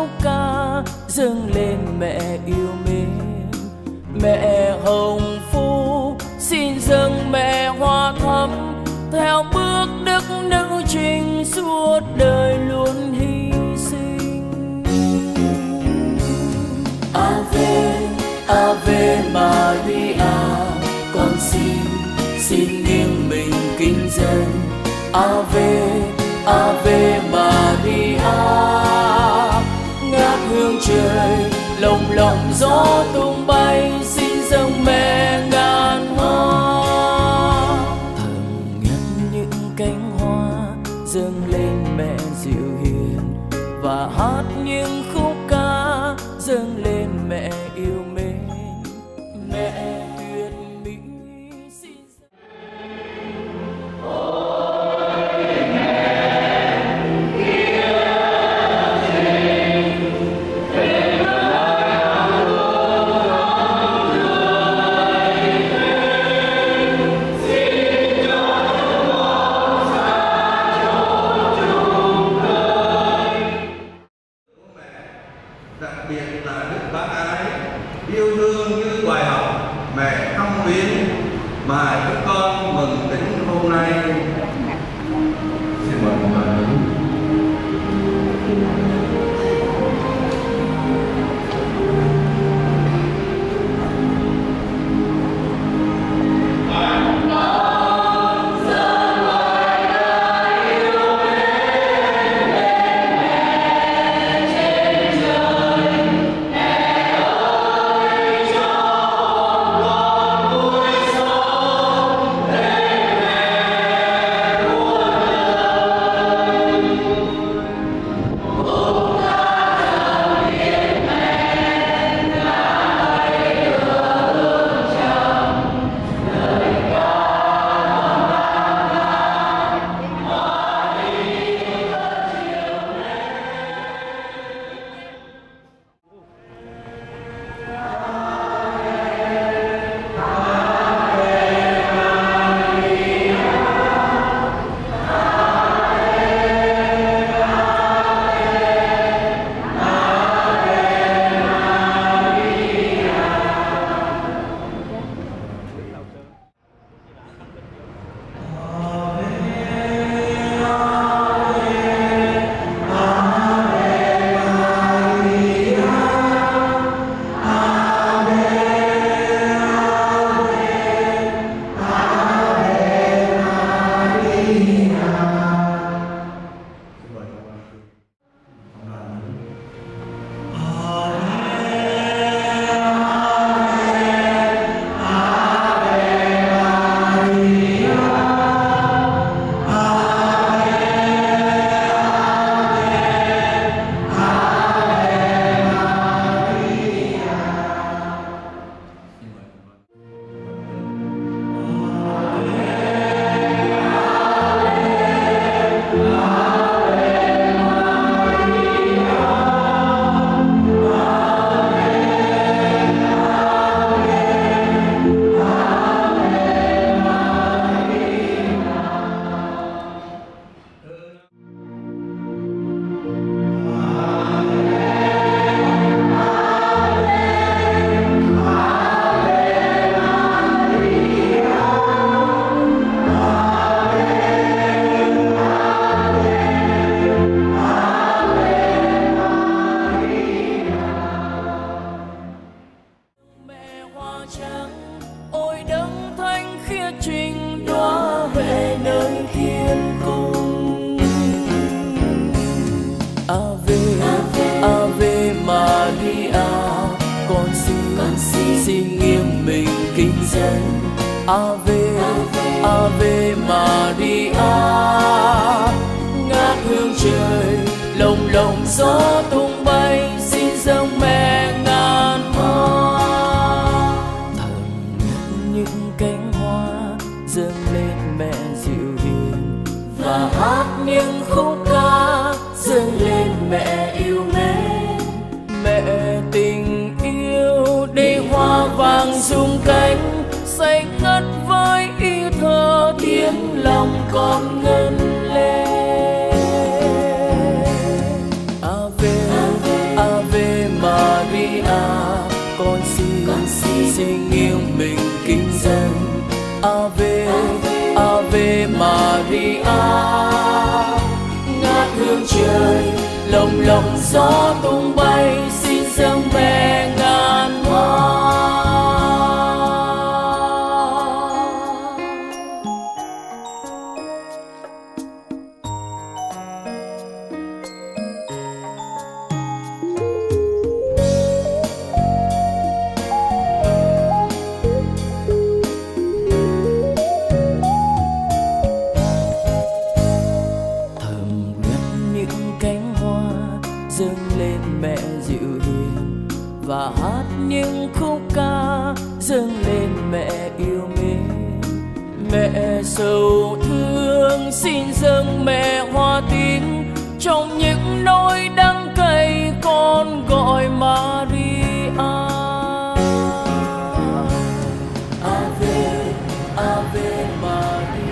khúc ca dâng lên mẹ yêu mến. Mẹ hồng phúc xin dâng mẹ hoa thắm, theo bước đức nữ trinh suốt đời luôn hy sinh. Ave Ave Maria, con xin nghiêng mình kính dân. Ave Ave Maria, ngát hương trời lồng lộng gió tung bay, xin dâng mẹ ngàn hoa. Thầm nhặt những cánh hoa dâng lên mẹ dịu hiền, và hát những khúc ca dâng lên mẹ yêu mến. Mẹ tuyệt mỹ xin đặc biệt là đức bác ái, yêu thương như bài học mẹ không biến mà các con mừng tính hôm nay. Xin mời mọi người. xin nghiêng mình kính dân. Ave Ave Maria, ngát hương trời lồng lộng gió tung bay, xin dâng mẹ ngàn hoa. Thầm nhặt những cánh hoa dâng lên mẹ dịu hiền, và hát những khúc ca dâng lên mẹ yêu mến. Mẹ tình yêu để hoa vàng rung cánh, say ngất với yêu thơ tiếng lòng con ngân lên. Ave xin nghiêng mình kính dân. Ave Ave Maria, ngát hương trời lồng lộng gió tung bay, xin dâng mẹ ngàn hoa. Dâng lên mẹ dịu hiền và hát những khúc ca dâng lên mẹ yêu mến. Mẹ sầu thương xin dâng mẹ hoa tím, trong những nỗi đắng cay con gọi Maria. Ave Ave Maria.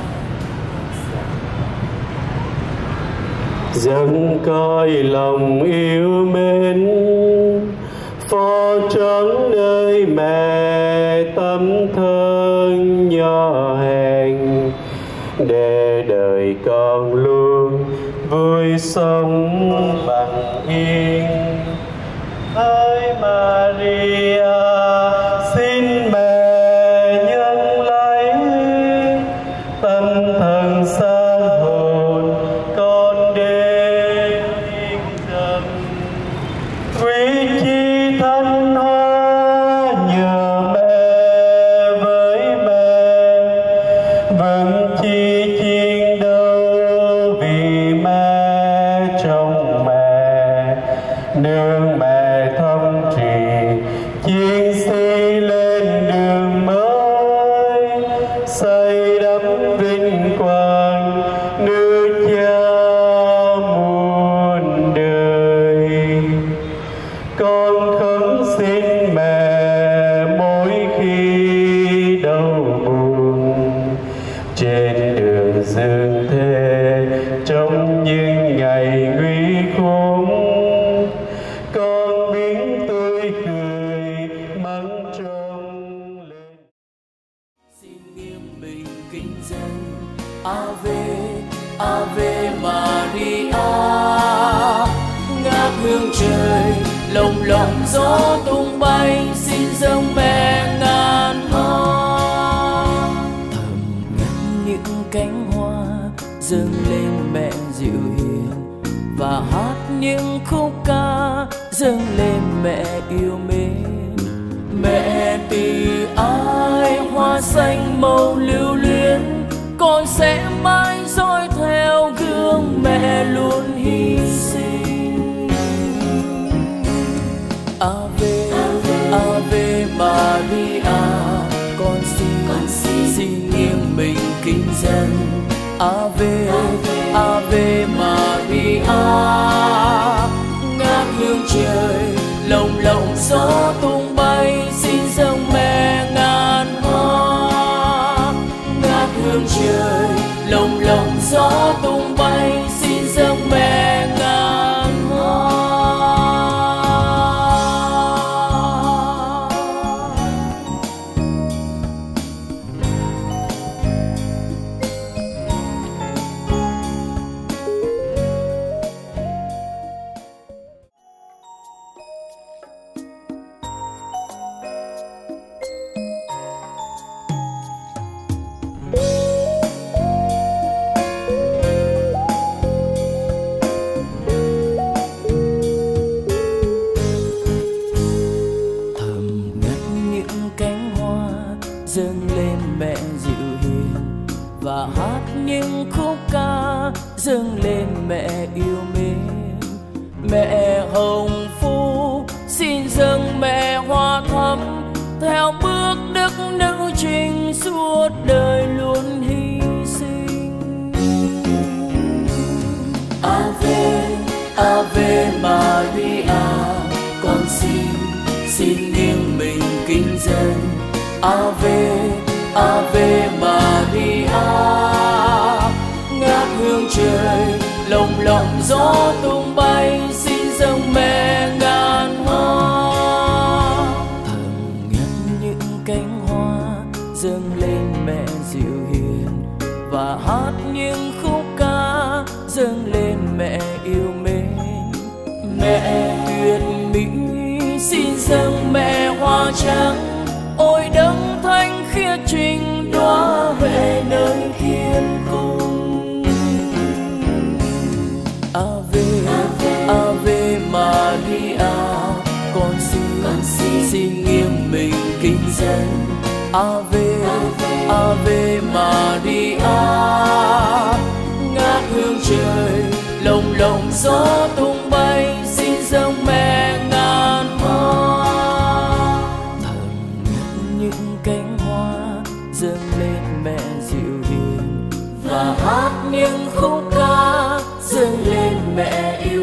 Dâng cõi lòng yêu mến, phó trắng nơi mẹ tấm thân nhỏ hèn, để đời con luôn vui sống bằng yên. Hỡi Maria, xin mẹ nhận lấy tâm thần sáng hồn con đến yên dần. Quý chi thân hoa nhờ mẹ với mẹ, vẫn chi chiến đấu vì mẹ trong mẹ. Nương mẹ thông trì chiến sĩ lên đường mới, xây đắp vinh quang nước cha muôn đời. Con khấn xin mẹ mỗi khi đau buồn, trên đường dương thế trong những ngày nguy khốn, con biết tươi cười mắng trong lên. Xin nghiêng mình kính dân. Ave Ave Maria, ngát hương trời lồng lộng gió tung bay, xin dâng mẹ ngàn hoa. Thầm ngắm những cánh hoa dâng lên mẹ dịu hiền và hát những khúc ca dâng lên mẹ yêu mến. Mẹ từ ai hoa xanh màu lưu luyến, con sẽ mãi dõi theo gương mẹ luôn hy sinh. Ave Ave Maria, con xin nghiêng mình kính dân. Ave Ave Maria, ngát hương trời lồng lộng gió tung bay, xin dâng mẹ ngàn hoa. Ngát hương trời lồng lộng gió tung bay, xin dâng mẹ ngàn hoa. Dâng lên mẹ dịu hiền và hát những khúc ca dâng lên mẹ yêu mến. Mẹ hồng phúc xin dâng mẹ hoa thắm, theo bước đức nữ trinh suốt đời luôn hy sinh. Ave Ave Maria, con xin nghiêng mình kính dân. Ave Ave Maria, ngát hương trời lồng lộng gió tung bay, xin dâng mẹ ngàn hoa. Thầm ngắm Việt Mỹ xin dâng mẹ hoa trắng. Ôi đấng thánh khiết trình đóa huệ nơi thiên cung. Ave Ave Maria, con xin nghiêng mình kính dân. Ave Ave Maria, ngát hương trời lồng lộng gió tung bay, xin dâng mẹ ngàn hoa. Thầm nhặt những cánh hoa dâng lên mẹ dịu hiền, và hát những khúc ca dâng lên mẹ yêu